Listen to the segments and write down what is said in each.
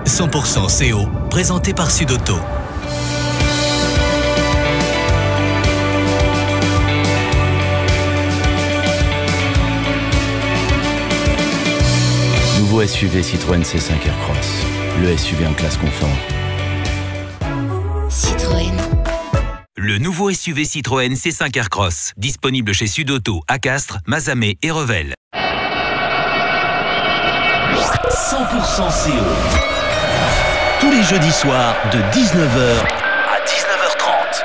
100% CO, présenté par Sud-Auto. Nouveau SUV Citroën C5 Aircross, le SUV en classe confort. Citroën. Le nouveau SUV Citroën C5 Aircross, disponible chez Sud-Auto, à Castres, Mazamet et Revel. 100% CO. Tous les jeudis soirs de 19h à 19h30.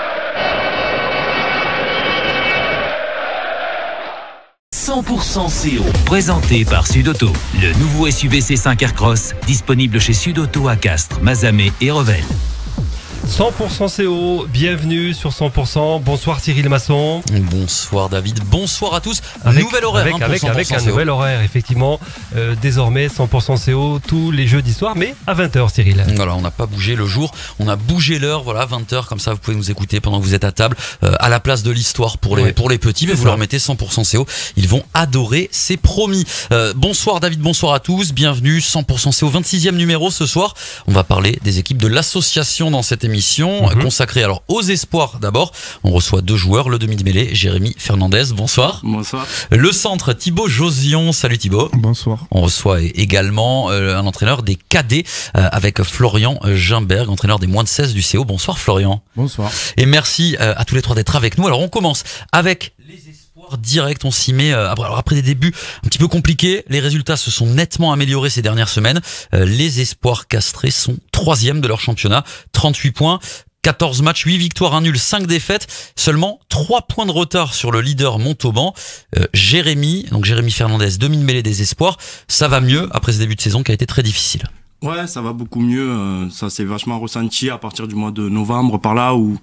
« 100% CO » présenté par Sud-Auto. Le nouveau SUV C5 Aircross, disponible chez Sud-Auto à Castres, Mazamet et Revel. 100% CO, bienvenue sur 100%. Bonsoir Cyril Masson. Bonsoir David, bonsoir à tous. Nouvel horaire avec un nouvel horaire, effectivement. Désormais 100% CO tous les jeudis soirs, mais à 20h Cyril. Voilà, on n'a pas bougé le jour, on a bougé l'heure, voilà, 20h, comme ça vous pouvez nous écouter pendant que vous êtes à table, à la place de l'histoire pour les petits, mais vous leur mettez 100% CO, ils vont adorer, c'est promis. Bonsoir David, bonsoir à tous, bienvenue, 100% CO, 26e numéro ce soir. On va parler des équipes de l'association dans cette émission consacrée alors aux espoirs d'abord. On reçoit deux joueurs, le demi de mêlée Jérémy Fernandez, bonsoir. Bonsoir. Le centre Thibaut Josion, salut Thibaut. Bonsoir. On reçoit également un entraîneur des cadets avec Florian Gimberg, entraîneur des moins de 16 du CO. Bonsoir Florian. Bonsoir. Et merci à tous les trois d'être avec nous. Alors on commence avec les espoirs directs, on s'y met. Alors après des débuts un petit peu compliqués, les résultats se sont nettement améliorés ces dernières semaines. Les espoirs castrés sont 3e de leur championnat, 38 points. 14 matchs, 8 victoires, 1 nul, 5 défaites, seulement 3 points de retard sur le leader Montauban. Jérémy Fernandez, demi de mêlée des espoirs, ça va mieux après ce début de saison qui a été très difficile. Ouais, ça va beaucoup mieux, ça s'est vachement ressenti à partir du mois de novembre, par là où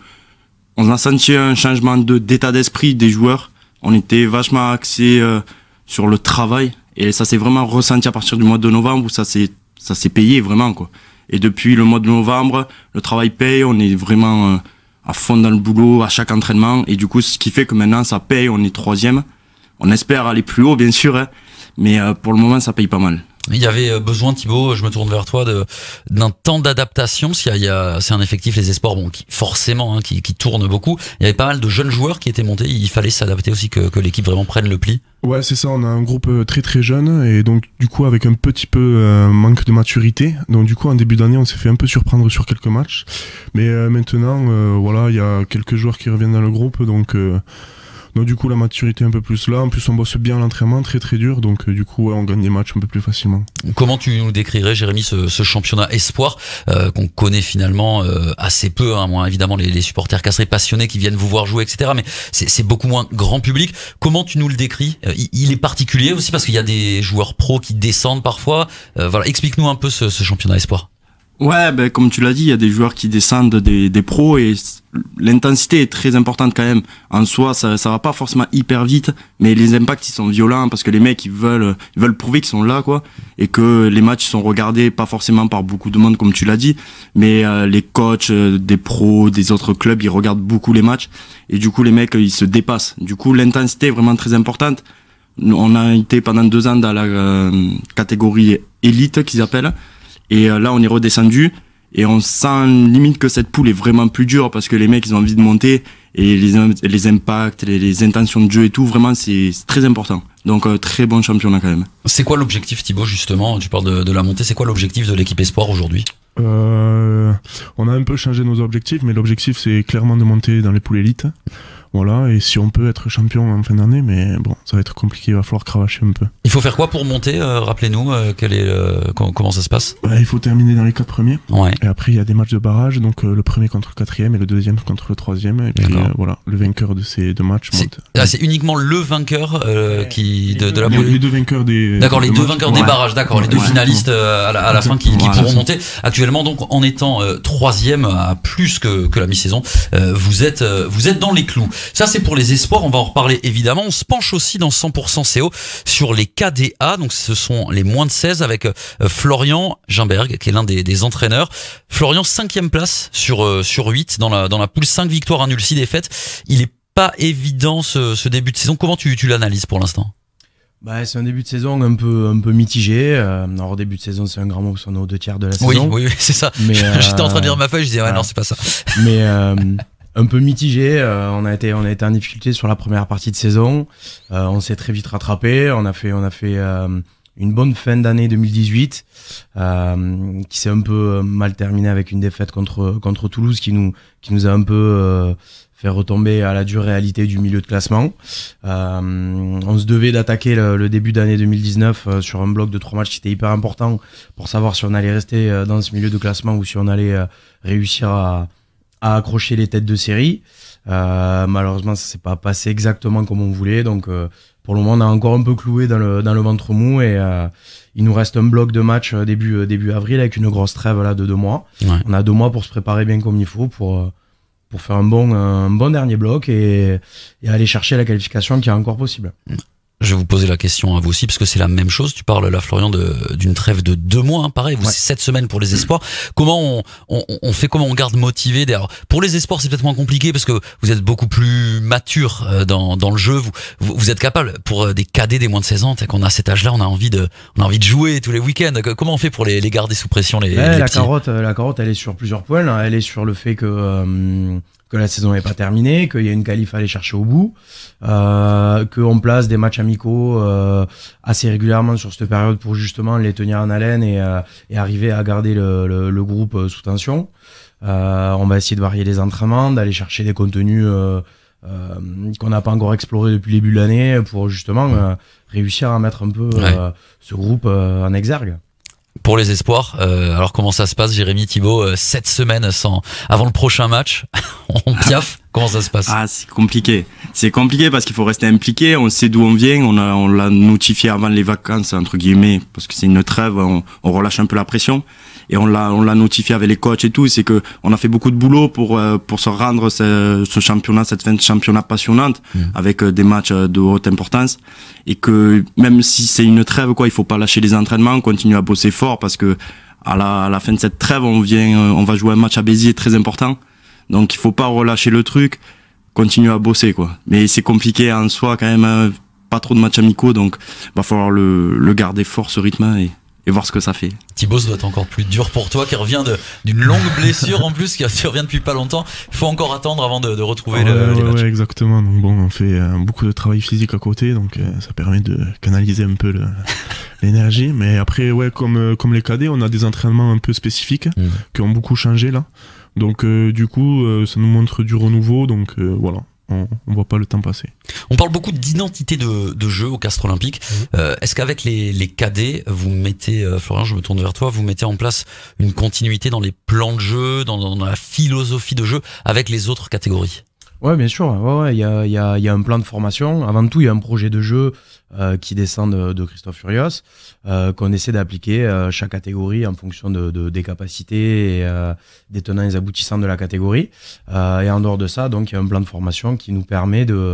on a senti un changement d'état d'esprit des joueurs. On était vachement axé sur le travail et ça s'est vraiment ressenti à partir du mois de novembre où ça s'est payé vraiment quoi. Et depuis le mois de novembre, le travail paye, on est vraiment à fond dans le boulot à chaque entraînement. Et du coup, ce qui fait que maintenant, ça paye, on est 3e. On espère aller plus haut, bien sûr, hein, mais pour le moment, ça paye pas mal. Il y avait besoin, Thibaut, je me tourne vers toi, d'un temps d'adaptation, parce qu'il c'est un effectif, les espoirs, qui forcément, qui tourne beaucoup. Il y avait pas mal de jeunes joueurs qui étaient montés, il fallait s'adapter aussi, que l'équipe vraiment prenne le pli. Ouais, c'est ça, on a un groupe très très jeune, et donc du coup avec un petit peu manque de maturité. Donc du coup en début d'année, on s'est fait un peu surprendre sur quelques matchs. Mais maintenant, voilà, il y a quelques joueurs qui reviennent dans le groupe, donc du coup la maturité est un peu plus là, en plus on bosse bien à l'entraînement, très très dur, donc du coup on gagne des matchs un peu plus facilement. Comment tu nous décrirais, Jérémy, ce championnat espoir qu'on connaît finalement assez peu, hein, moins évidemment les supporters castrés passionnés qui viennent vous voir jouer, etc., mais c'est beaucoup moins grand public. Comment tu nous le décris? Il est particulier aussi parce qu'il y a des joueurs pros qui descendent parfois, voilà, explique-nous un peu ce championnat espoir. Ouais, ben comme tu l'as dit, il y a des joueurs qui descendent des pros et l'intensité est très importante quand même. En soi, ça va pas forcément hyper vite, mais les impacts ils sont violents parce que les mecs ils veulent prouver qu'ils sont là quoi, et que les matchs sont regardés pas forcément par beaucoup de monde comme tu l'as dit, mais les coachs des pros, des autres clubs, ils regardent beaucoup les matchs et du coup les mecs ils se dépassent. Du coup l'intensité est vraiment très importante. On a été pendant 2 ans dans la catégorie élite qu'ils appellent. Et là, on est redescendu et on sent limite que cette poule est vraiment plus dure parce que les mecs, ils ont envie de monter et les impacts, les intentions de jeu et tout, vraiment, c'est très important. Donc, très bon championnat quand même. C'est quoi l'objectif, Thibaut, justement? Tu parles de la montée. C'est quoi l'objectif de l'équipe Espoir aujourd'hui? On a un peu changé nos objectifs, mais l'objectif, c'est clairement de monter dans les poules élites. Voilà, et si on peut être champion en fin d'année, mais bon, ça va être compliqué, il va falloir cravacher un peu. Il faut faire quoi pour monter? Rappelez-nous, comment ça se passe? Il faut terminer dans les 4 premiers. Ouais. Et après, il y a des matchs de barrage, donc le premier contre le 4e et le deuxième contre le 3e. Et puis voilà, le vainqueur de ces 2 matchs monte. C'est uniquement le vainqueur de la poule. Les 2 vainqueurs des. D'accord, les 2 vainqueurs des barrages, d'accord, les 2 finalistes à la fin qui pourront monter. Actuellement, donc, en étant 3e à plus que la mi-saison, vous êtes dans les clous. Ça, c'est pour les espoirs, on va en reparler évidemment. On se penche aussi dans 100% CO sur les KDA, donc ce sont les moins de 16 avec Florian Gimberg, qui est l'un des entraîneurs. Florian, 5e place sur 8 dans la poule, 5 victoires, 1 nul, 6 défaites. Il est pas évident ce début de saison. Comment tu l'analyses pour l'instant? C'est un début de saison un peu mitigé. Alors début de saison, c'est un grand mot parce qu'on est aux 2 tiers de la saison. Oui, c'est ça. Mais j'étais en train de lire ma feuille, je disais non, c'est pas ça. Mais un peu mitigé. On a été en difficulté sur la première partie de saison. On s'est très vite rattrapé. On a fait une bonne fin d'année 2018 qui s'est un peu mal terminée avec une défaite contre Toulouse qui nous a un peu fait retomber à la dure réalité du milieu de classement. On se devait d'attaquer le début d'année 2019 sur un bloc de 3 matchs qui était hyper important pour savoir si on allait rester dans ce milieu de classement ou si on allait réussir à accrocher les têtes de série. Malheureusement, ça s'est pas passé exactement comme on voulait, donc pour le moment, on a encore un peu cloué dans le ventre mou et il nous reste un bloc de match début avril avec une grosse trêve là de 2 mois. Ouais. On a 2 mois pour se préparer bien comme il faut pour faire un bon dernier bloc et aller chercher la qualification qui est encore possible. Je vais vous poser la question à vous aussi, parce que c'est la même chose. Tu parles là, Florian, d'une trêve de 2 mois, hein, pareil. Vous, c'est 7 semaines pour les espoirs. Comment on fait, comment on garde motivé? D'ailleurs, pour les espoirs, c'est peut-être moins compliqué parce que vous êtes beaucoup plus mature dans le jeu. Vous êtes capable, pour des cadets des moins de 16 ans, qu'on a cet âge-là, on a envie de jouer tous les week-ends. Comment on fait pour les garder sous pression, les la petits? La carotte, elle est sur plusieurs points, là. Elle est sur le fait que la saison n'est pas terminée, qu'il y a une qualif à aller chercher au bout, qu'on place des matchs amicaux assez régulièrement sur cette période pour justement les tenir en haleine et arriver à garder le groupe sous tension. On va essayer de varier les entraînements, d'aller chercher des contenus qu'on n'a pas encore explorés depuis le début de l'année pour justement réussir à mettre un peu ce groupe en exergue. Pour les espoirs, alors comment ça se passe, Jérémy, Thibaut, 7 semaines avant le prochain match, on piaffe, comment ça se passe? C'est compliqué. C'est compliqué parce qu'il faut rester impliqué, on sait d'où on vient, on l'a notifié avant les vacances, entre guillemets, parce que c'est une trêve, on relâche un peu la pression. Et on l'a notifié avec les coachs et tout, c'est que on a fait beaucoup de boulot pour se rendre ce championnat, cette fin de championnat passionnante, avec des matchs de haute importance, et que même si c'est une trêve, il faut pas lâcher les entraînements, on continue à bosser fort parce que à la fin de cette trêve, on va jouer un match à Béziers très important, donc il faut pas relâcher le truc, continuer à bosser Mais c'est compliqué en soi quand même, pas trop de matchs amicaux, donc va falloir le garder fort ce rythme et voir ce que ça fait. Thibaut, ça doit être encore plus dur pour toi qui revient d'une longue blessure en plus, qui revient depuis pas longtemps. Il faut encore attendre avant de retrouver les matchs. Ouais, exactement. Donc bon, on fait beaucoup de travail physique à côté, donc ça permet de canaliser un peu l'énergie. Mais après, comme les cadets, on a des entraînements un peu spécifiques qui ont beaucoup changé là. Donc du coup, ça nous montre du renouveau. Donc voilà. On voit pas le temps passer. On parle beaucoup d'identité de jeu au Castres Olympique. Est-ce qu'avec les cadets, vous mettez, Florian, je me tourne vers toi, vous mettez en place une continuité dans les plans de jeu, dans la philosophie de jeu avec les autres catégories? Ouais, bien sûr. Il y a un plan de formation. Avant tout, il y a un projet de jeu qui descend de Christophe Furios, qu'on essaie d'appliquer chaque catégorie en fonction des capacités et des tenants et aboutissants de la catégorie. Et en dehors de ça, donc il y a un plan de formation qui nous permet de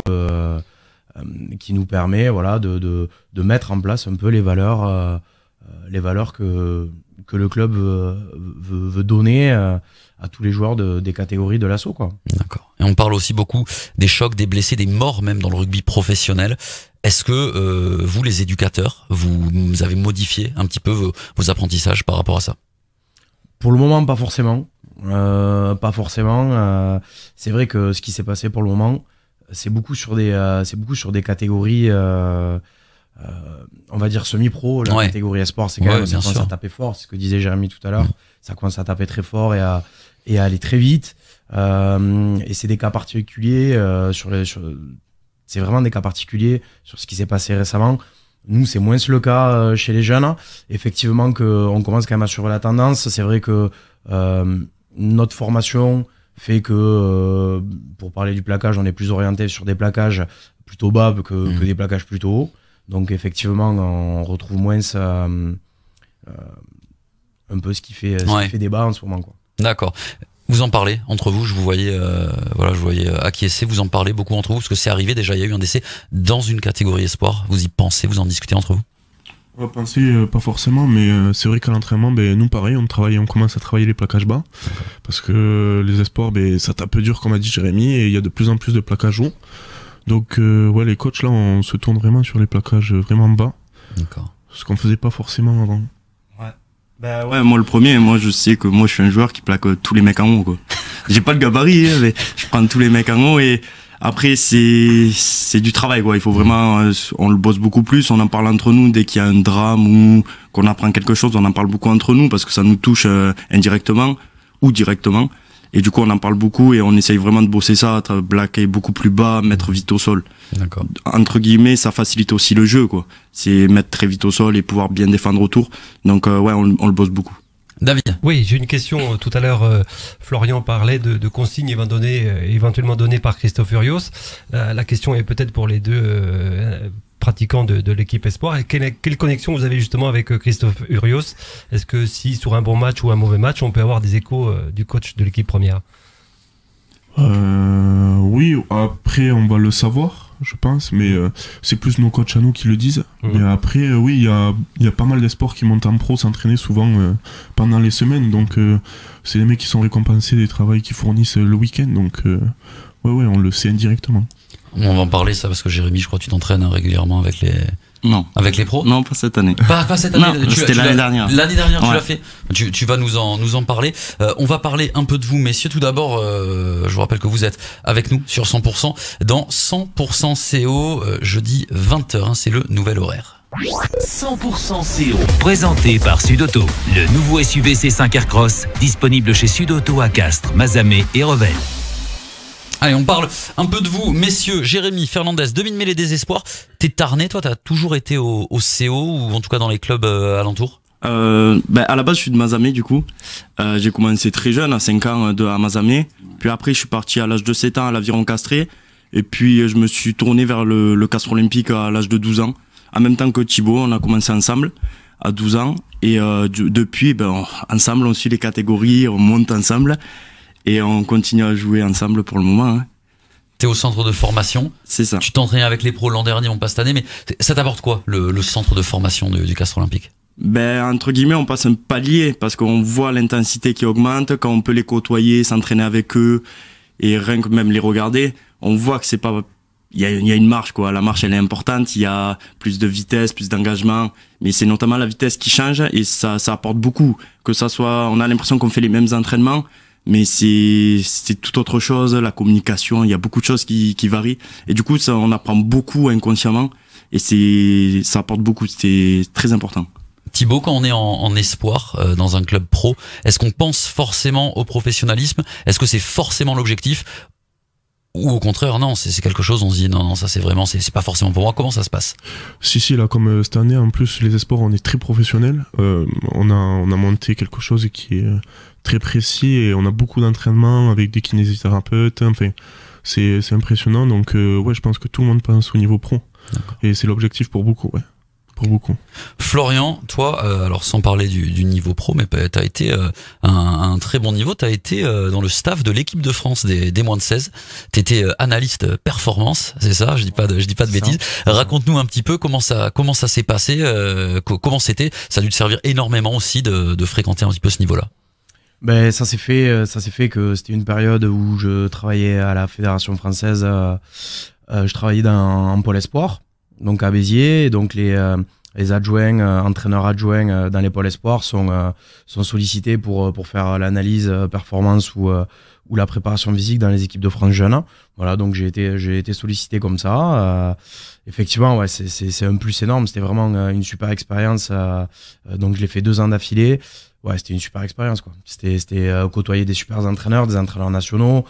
mettre en place un peu les valeurs que le club veut donner à tous les joueurs des catégories de l'assaut, D'accord. Et on parle aussi beaucoup des chocs, des blessés, des morts même dans le rugby professionnel. Est-ce que vous, les éducateurs, vous avez modifié un petit peu vos apprentissages par rapport à ça? Pour le moment, pas forcément. C'est vrai que ce qui s'est passé pour le moment, c'est beaucoup sur des catégories. On va dire semi-pro, la catégorie esport, c'est quand même, ça commence à taper fort, c'est ce que disait Jérémy tout à l'heure, ça commence à taper très fort et à aller très vite, et c'est des cas particuliers, c'est vraiment des cas particuliers sur ce qui s'est passé récemment. Nous, c'est moins le cas chez les jeunes, effectivement, qu'on commence quand même à suivre la tendance. C'est vrai que notre formation fait que, pour parler du plaquage, on est plus orienté sur des plaquages plutôt bas que des plaquages plutôt hauts. Donc effectivement, on retrouve moins un peu ce qui fait débat en ce moment, D'accord. Vous en parlez entre vous, je vous voyais acquiescer, vous en parlez beaucoup entre vous, parce que c'est arrivé déjà, il y a eu un décès dans une catégorie espoir. Vous y pensez, vous en discutez entre vous? On va penser, pas forcément, mais c'est vrai qu'à l'entraînement, nous pareil, on commence à travailler les plaquages bas, parce que les espoirs, ça tape dur, comme a dit Jérémy, et il y a de plus en plus de plaquages hauts. Donc ouais, les coachs là, on se tourne vraiment sur les plaquages vraiment bas. D'accord. Ce qu'on faisait pas forcément avant. Bah ouais, moi le premier, moi je sais que moi je suis un joueur qui plaque tous les mecs en haut, quoi. J'ai pas le gabarit, mais je prends tous les mecs en haut et après c'est du travail, quoi. Il faut vraiment, on le bosse beaucoup plus, on en parle entre nous dès qu'il y a un drame ou qu'on apprend quelque chose, on en parle beaucoup entre nous parce que ça nous touche indirectement ou directement. Et du coup, on en parle beaucoup et on essaye vraiment de bosser ça, plaquer beaucoup plus bas, mettre vite au sol. D'accord. Entre guillemets, ça facilite aussi le jeu, quoi. C'est mettre très vite au sol et pouvoir bien défendre autour. Donc, ouais, on le bosse beaucoup. David. Oui, j'ai une question. Tout à l'heure, Florian parlait de consignes éventuellement données par Christophe Urios. La question est peut-être pour les deux pratiquants de l'équipe Espoir. Et quelle connexion vous avez justement avec Christophe Urios? Est-ce que si sur un bon match ou un mauvais match, on peut avoir des échos du coach de l'équipe première? Oui, après on va le savoir, je pense, mais c'est plus nos coachs à nous qui le disent. Mais après, oui, il y a pas mal d'espoirs qui montent en pro s'entraîner souvent pendant les semaines, donc c'est les mecs qui sont récompensés des travaux qu'ils fournissent le week-end, donc ouais, on le sait indirectement. On va en parler ça parce que Jérémy, je crois que tu t'entraînes régulièrement avec les... Non. Avec les pros? Non, pas cette année. Pas cette année. Non, c'était l'année dernière. L'année dernière, ouais. tu l'as fait. Tu vas nous en parler. On va parler un peu de vous, messieurs. Tout d'abord, je vous rappelle que vous êtes avec nous sur 100% dans 100% CO, jeudi 20h. Hein, c'est le nouvel horaire. 100% CO, présenté par Sud-Auto. Le nouveau SUV C5 Aircross, disponible chez Sud-Auto à Castres, Mazamet et Revel. Allez, on parle un peu de vous, messieurs. Jérémy Fernandez, demi-mêlée des espoirs. T'es Tarnais, toi, t'as toujours été au CO ou en tout cas dans les clubs alentours? À la base, je suis de Mazamet, du coup. J'ai commencé très jeune, à 5 ans, à Mazamet. Puis après, je suis parti à l'âge de 7 ans à l'Aviron Castré. Et puis, je me suis tourné vers le Castres Olympique à l'âge de 12 ans. En même temps que Thibaut, on a commencé ensemble à 12 ans. Et depuis, ensemble, on suit les catégories, on monte ensemble. Et on continue à jouer ensemble pour le moment. Hein. T'es au centre de formation. C'est ça. Tu t'entraînes avec les pros l'an dernier, on passe cette année. Mais ça t'apporte quoi, le centre de formation du Castres Olympique? Entre guillemets, on passe un palier parce qu'on voit l'intensité qui augmente quand on peut les côtoyer, s'entraîner avec eux et rien que même les regarder. On voit que c'est pas... Il y a une marche, quoi. La marche, elle est importante. Il y a plus de vitesse, plus d'engagement. Mais c'est notamment la vitesse qui change et ça apporte beaucoup. Que ça soit... On a l'impression qu'on fait les mêmes entraînements. Mais c'est tout autre chose, la communication, il y a beaucoup de choses qui varient. Et du coup, ça, on apprend beaucoup inconsciemment et ça apporte beaucoup, c'est très important. Thibaut, quand on est en espoir dans un club pro, est-ce qu'on pense forcément au professionnalisme? Est-ce que c'est forcément l'objectif? Ou au contraire, non, c'est quelque chose, on se dit non, ça c'est vraiment, c'est pas forcément pour moi. Comment ça se passe? Si, là, comme cette année, en plus, les espoirs, on est très professionnels. On a monté quelque chose qui est très précis et on a beaucoup d'entraînement avec des kinésithérapeutes. Enfin, c'est impressionnant. Donc, ouais, je pense que tout le monde pense au niveau pro. Et c'est l'objectif pour beaucoup, ouais. Pour beaucoup. Florian, toi, alors sans parler du niveau pro, mais t'as été un très bon niveau. T'as été dans le staff de l'équipe de France des moins de 16. T'étais analyste performance, c'est ça? Je dis pas de bêtises. Raconte-nous un petit peu comment ça s'est passé, comment c'était. Ça a dû te servir énormément aussi de fréquenter un petit peu ce niveau-là. Ça s'est fait que c'était une période où je travaillais à la Fédération française. Je travaillais en pôle espoir. Donc à Béziers, donc les adjoints, entraîneurs adjoints dans les pôles espoirs sont sollicités pour faire l'analyse performance ou la préparation physique dans les équipes de France jeunes. Voilà, donc j'ai été sollicité comme ça. Effectivement, ouais, c'est un plus énorme. C'était vraiment une super expérience. Donc je l'ai fait 2 ans d'affilée. Ouais, c'était une super expérience, quoi. C'était côtoyer des super entraîneurs, des entraîneurs nationaux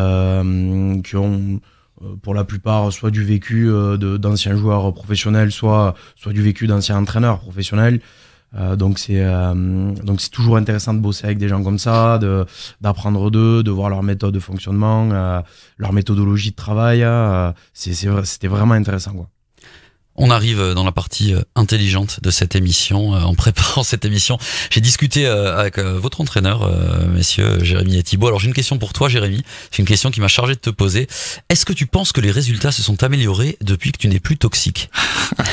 qui ont pour la plupart soit du vécu d'anciens joueurs professionnels, soit du vécu d'anciens entraîneurs professionnels. Donc c'est toujours intéressant de bosser avec des gens comme ça, d'apprendre d'eux, de voir leur méthode de fonctionnement, leur méthodologie de travail. C'était vraiment intéressant, quoi. On arrive dans la partie intelligente de cette émission. En préparant cette émission, j'ai discuté avec votre entraîneur, messieurs Jérémy et Thibaut. Alors j'ai une question pour toi, Jérémy. C'est une question qui m'a chargé de te poser. Est-ce que tu penses que les résultats se sont améliorés depuis que tu n'es plus toxique?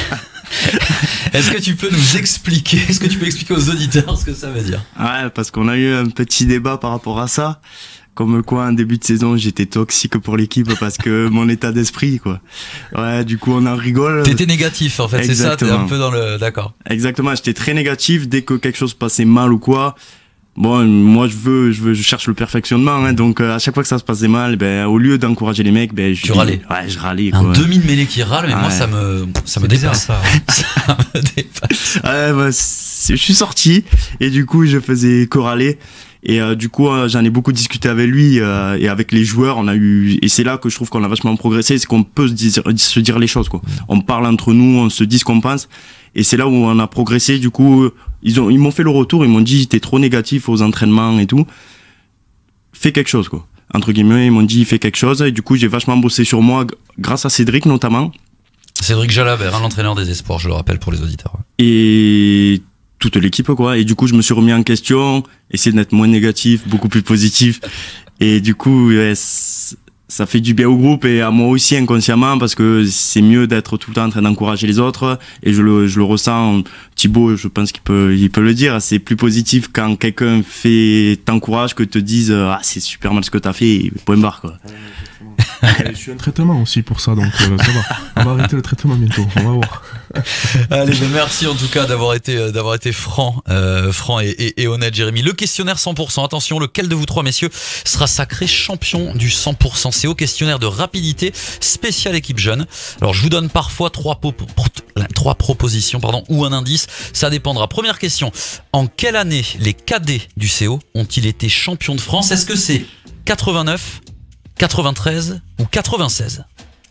Est-ce que tu peux nous expliquer, est-ce que tu peux expliquer aux auditeurs ce que ça veut dire? Ouais, parce qu'on a eu un petit débat par rapport à ça. Comme quoi, en début de saison, j'étais toxique pour l'équipe parce que mon état d'esprit, quoi. Ouais, du coup, on en rigole. T'étais négatif, en fait, c'est ça, t'es Exactement. un peu dans le, d'accord. Exactement, j'étais très négatif dès que quelque chose passait mal ou quoi. Bon, moi, je cherche le perfectionnement, hein, donc à chaque fois que ça se passait mal, ben, au lieu d'encourager les mecs, ben, Tu râlais. Ouais, je râlais, Un quoi. demi de mêlée qui râle, mais moi, Ouais. ça me C'est bizarre, dépasse. ça. Ça me dépasse. Ouais, bah, je suis sorti et du coup, je faisais que râler. Et du coup, j'en ai beaucoup discuté avec lui et avec les joueurs. On a eu, et c'est là que je trouve qu'on a vachement progressé, c'est qu'on peut se dire les choses, quoi. On parle entre nous, on se dit ce qu'on pense, et c'est là où on a progressé. Du coup, ils m'ont fait le retour, ils m'ont dit t'es trop négatif aux entraînements et tout. Fais quelque chose, quoi. Entre guillemets, ils m'ont dit fais quelque chose. Et du coup, j'ai vachement bossé sur moi grâce à Cédric notamment. Cédric Jalabert, hein, l'entraîneur des espoirs, je le rappelle pour les auditeurs. Et toute l'équipe, quoi. Et du coup, je me suis remis en question, essayer d'être moins négatif, beaucoup plus positif. Et du coup, ouais, ça fait du bien au groupe et à moi aussi inconsciemment, parce que c'est mieux d'être tout le temps en train d'encourager les autres. Et je le ressens. Thibaut, je pense qu'il peut le dire. C'est plus positif quand quelqu'un t'encourage que te dise ah, c'est super mal ce que t'as fait, point barre, quoi. Je suis un traitement aussi pour ça, donc ça va. On va arrêter le traitement bientôt, on va voir. Allez, ben merci en tout cas d'avoir été franc et honnête, Jérémy. Le questionnaire 100%. Attention, lequel de vous trois messieurs sera sacré champion du 100% CO? Questionnaire de rapidité spécial équipe jeune. Alors, je vous donne parfois trois propositions, ou un indice. Ça dépendra. Première question. En quelle année les cadets du CO ont-ils été champions de France? Est-ce que c'est 89, 93 ou 96?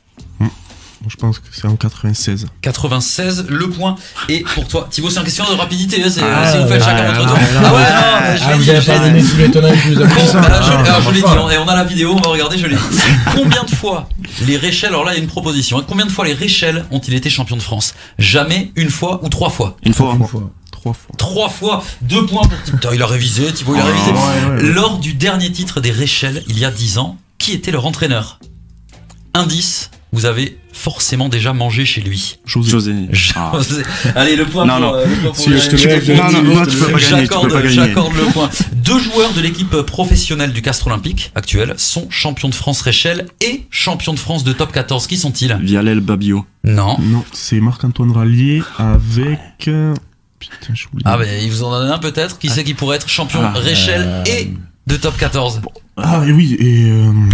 Je pense que c'est en 96. 96, le point. Et pour toi, Thibaut, c'est un question de rapidité. Hein, c'est, Ah, si vous faites chacun votre tour. Ah ouais, non, je l'ai dit. Vous avez pas donné tous les tenants et tous les aboutissants. Alors, je l'ai dit, et on a la vidéo, on va regarder, je l'ai dit. Combien de fois les Réchelles, alors là, il y a une proposition, hein, combien de fois les Réchelles ont-ils été champions de France? Jamais, une fois ou 3 fois? Une fois. 3 fois. 3 fois, 2 points pour Thibaut. Il a révisé, Thibaut, il a révisé. ouais. Lors du dernier titre des Réchelles, il y a 10 ans, qui était leur entraîneur? Indice, vous avez forcément déjà mangé chez lui. José. Ah. Allez, le point Non, pour, non. le point pour Si je te Jérémy. lève, Non, tu peux pas gagner, tu peux pas gagner. J'accorde le point. 2 joueurs de l'équipe professionnelle du Castres Olympique actuel sont champions de France Réchelle et champions de France de top 14. Qui sont-ils? Vialel Babio. Non. Non, c'est Marc-Antoine Rallier avec... Putain, j'oublie. Ah, ben, il vous en donne un peut-être. Qui c'est qui pourrait être champion Réchelle et de top 14? Ah, et oui, et...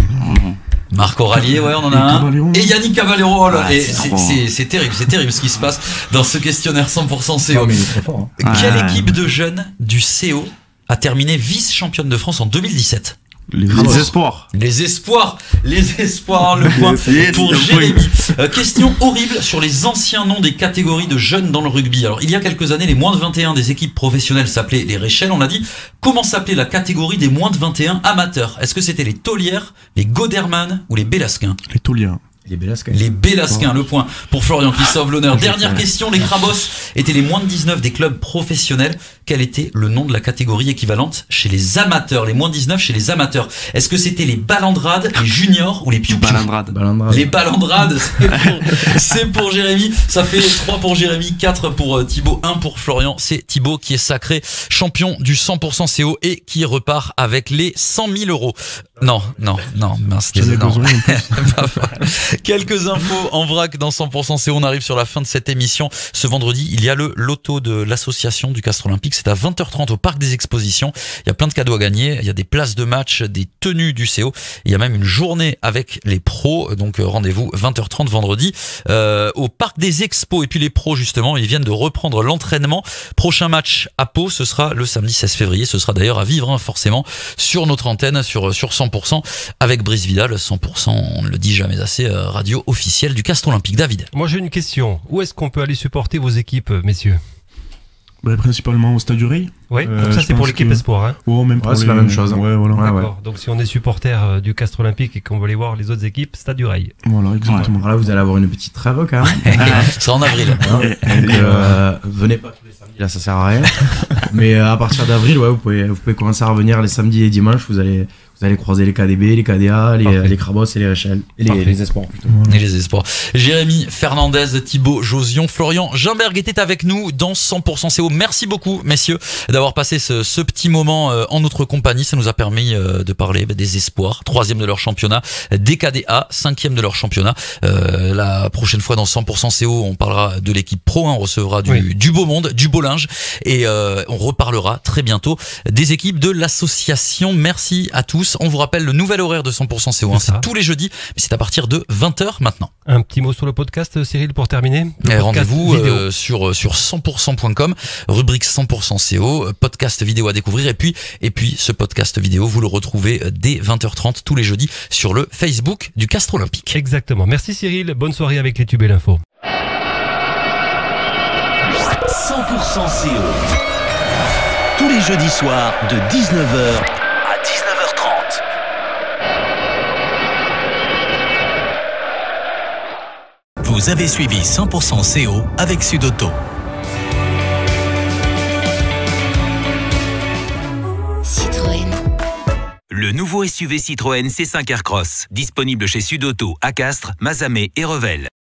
Marco Rallier, ouais, on en a Et un. Caballero. Et Yannick Caballero. Oh là, Ah, et c'est trop. c'est terrible ce qui se passe dans ce questionnaire 100% CO. Oh, mais il est très fort. Hein. Quelle Ouais. équipe de jeunes du CO a terminé vice-championne de France en 2017? Les Les espoirs. Les espoirs, le point Yes, pour yes, Jérémy. Question horrible sur les anciens noms des catégories de jeunes dans le rugby. Alors, il y a quelques années, les moins de 21 des équipes professionnelles s'appelaient les Réchelles. On a dit, comment s'appelait la catégorie des moins de 21 amateurs? Est-ce que c'était les Taulières, les Goderman ou les Bélasquins? Les Tauliens. Il est Bélasque. Les Bélasquins, le point pour Florian qui sauve l'honneur. Dernière question, les Crabos étaient les moins de 19 des clubs professionnels. Quel était le nom de la catégorie équivalente chez les amateurs? Les moins de 19 chez les amateurs. Est-ce que c'était les Balandrades, les Juniors ou les Piou-Piou? Balandrade. Les Balandrades, c'est pour Jérémy. Ça fait 3 pour Jérémy, 4 pour Thibaut, 1 pour Florian. C'est Thibaut qui est sacré champion du 100% CO et qui repart avec les 100 000 euros. Non, mince. J'en ai non. besoin en plus. Quelques infos en vrac dans 100% CO. On arrive sur la fin de cette émission. Ce vendredi, il y a le loto de l'association du Castres Olympique. C'est à 20h30 au Parc des Expositions. Il y a plein de cadeaux à gagner. Il y a des places de match, des tenues du CO. Il y a même une journée avec les pros. Donc rendez-vous 20h30 vendredi au Parc des Expos. Et puis les pros, justement, ils viennent de reprendre l'entraînement. Prochain match à Pau, ce sera le samedi 16 février. Ce sera d'ailleurs à vivre, hein, forcément, sur notre antenne, sur 100%, avec Brice Vidal. 100%, on ne le dit jamais assez, radio officielle du Castres Olympique. David. Moi j'ai une question. Où est-ce qu'on peut aller supporter vos équipes, messieurs? Principalement au Stade du Ray. Oui, donc ça je c'est pour pense l'équipe que- Espoir. Hein. Ouais, même pour c'est les- la même chose. Ouais, voilà. Ouais, D'accord. Donc si on est supporter du Castres Olympique et qu'on veut aller voir les autres équipes, Stade du Rail. Voilà, exactement. Alors là, vous allez avoir une petite trêve quand même. Ce sera en avril. Donc, venez pas tous les samedis, là, ça sert à rien. Mais à partir d'avril, ouais, vous pouvez commencer à revenir les samedis et dimanches. Vous allez croiser les KDB, les KDA, les Crabos et les Réchelles. Et les Espoirs plutôt. Et les espoirs. Jérémy Fernandez, Thibaut Josion, Florian Jumberg étaient avec nous dans 100% CO. Merci beaucoup, messieurs, d'avoir passé ce petit moment en notre compagnie. Ça nous a permis de parler des espoirs. 3e de leur championnat, des KDA, 5e de leur championnat. La prochaine fois dans 100% CO, on parlera de l'équipe pro. On recevra du beau monde, du beau linge. Et on reparlera très bientôt des équipes de l'association. Merci à tous. On vous rappelle le nouvel horaire de 100% CO. C'est ça. C'est tous les jeudis, mais c'est à partir de 20h maintenant. Un petit mot sur le podcast, Cyril, pour terminer. Le Et podcast rendez-vous vidéo. sur 100%.com, rubrique 100% CO, podcast vidéo à découvrir. Et puis ce podcast vidéo, vous le retrouvez dès 20h30 tous les jeudis sur le Facebook du Castres Olympique. Exactement. Merci Cyril. Bonne soirée avec les tubes et l'info. 100% CO. Tous les jeudis soirs de 19h à 19h30. Vous avez suivi 100% CO avec Sudauto. Citroën. Le nouveau SUV Citroën C5 Aircross, disponible chez Sudauto à Castres, Mazamet et Revel.